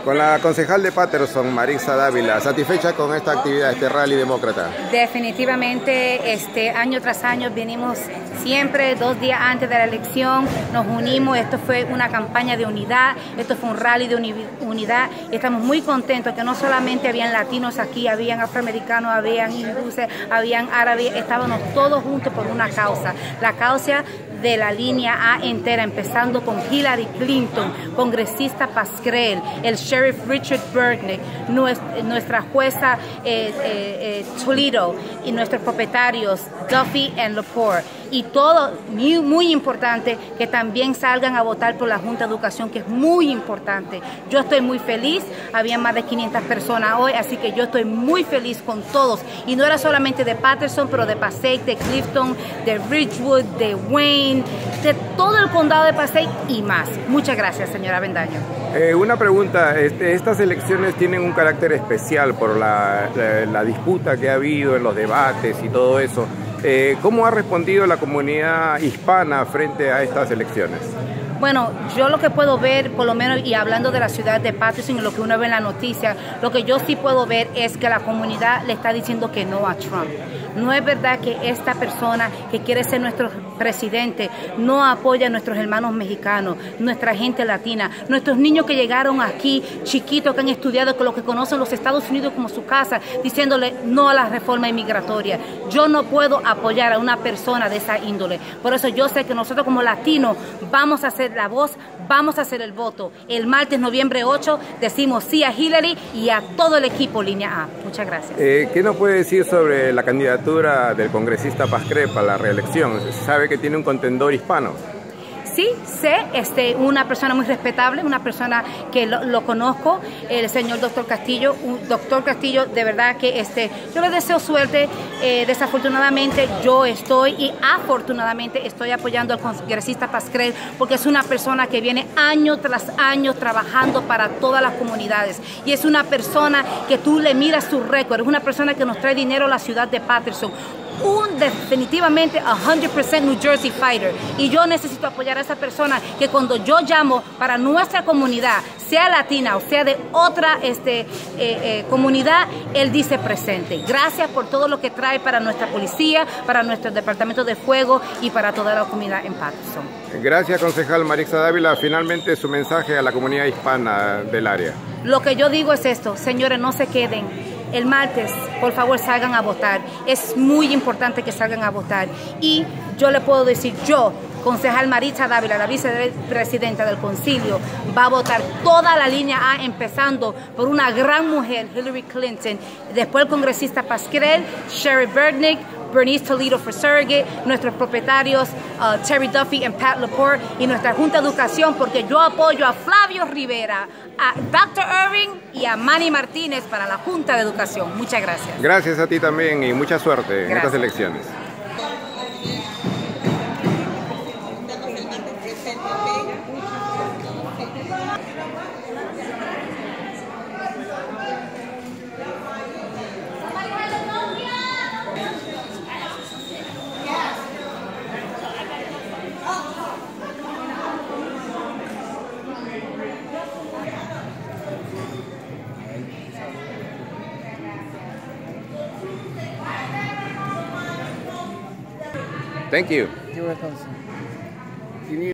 Con la concejal de Paterson, Maritza Dávila, ¿satisfecha con esta actividad, este rally demócrata? Definitivamente, año tras año venimos siempre 2 días antes de la elección, nos unimos, esto fue una campaña de unidad, esto fue un rally de unidad, y estamos muy contentos que no solamente habían latinos aquí, habían afroamericanos, habían hindúes, habían árabes, estábamos todos juntos por una causa, la causa de la línea A entera, empezando con Hillary Clinton, congresista Pascrell, el sheriff Richard Burnick, nuestra jueza Toledo y nuestros propietarios Duffy y Lepore. Y todo, muy importante, que también salgan a votar por la Junta de Educación, que es muy importante. Yo estoy muy feliz, había más de 500 personas hoy, así que yo estoy muy feliz con todos. Y no era solamente de Paterson, pero de Passaic, de Clifton, de Ridgewood, de Wayne, de todo el condado de Passaic y más. Muchas gracias, señora Avendaño. Una pregunta, estas elecciones tienen un carácter especial por la disputa que ha habido en los debates y todo eso. ¿Cómo ha respondido la comunidad hispana frente a estas elecciones? Bueno, yo lo que puedo ver, por lo menos, y hablando de la ciudad de Paterson y lo que uno ve en la noticia, lo que yo sí puedo ver es que la comunidad le está diciendo que no a Trump. No es verdad que esta persona que quiere ser nuestro presidente no apoya a nuestros hermanos mexicanos, nuestra gente latina, nuestros niños que llegaron aquí chiquitos, que han estudiado, con lo que conocen los Estados Unidos como su casa, diciéndole no a la reforma inmigratoria. Yo no puedo apoyar a una persona de esa índole. Por eso yo sé que nosotros como latinos vamos a hacer la voz, vamos a hacer el voto. El martes, noviembre 8, decimos sí a Hillary y a todo el equipo Línea A. Muchas gracias. ¿Qué nos puede decir sobre la candidatura del congresista Pascrell para la reelección? ¿Sabe que tiene un contendor hispano? Sí, sé, una persona muy respetable, una persona que lo conozco, el señor doctor Castillo. Doctor Castillo, de verdad que yo le deseo suerte. Desafortunadamente yo y afortunadamente estoy apoyando al congresista Pascrell porque es una persona que viene año tras año trabajando para todas las comunidades y es una persona que tú le miras su récord, es una persona que nos trae dinero a la ciudad de Paterson. Definitivamente 100% New Jersey fighter, y yo necesito apoyar a esa persona que cuando yo llamo para nuestra comunidad, sea latina o sea de otra comunidad, él dice presente. Gracias por todo lo que trae para nuestra policía, para nuestro departamento de fuego y para toda la comunidad en Paterson. Gracias, concejal Maritza Dávila. Finalmente su mensaje a la comunidad hispana del área. Lo que yo digo es esto, señores, no se queden. El martes, por favor, salgan a votar. Es muy importante que salgan a votar. Y yo le puedo decir, yo, concejal Maritza Dávila, la vicepresidenta del concilio, va a votar toda la línea A, empezando por una gran mujer, Hillary Clinton, después el congresista Pascrell, Sheriff Burnick, Bernice Toledo for Surrogate, nuestros propietarios Terry Duffy y Pat Lepore, y nuestra Junta de Educación, porque yo apoyo a Flavio Rivera, a Dr. Irving y a Manny Martínez para la Junta de Educación. Muchas gracias. Gracias a ti también y mucha suerte en estas elecciones. Thank you. You're welcome.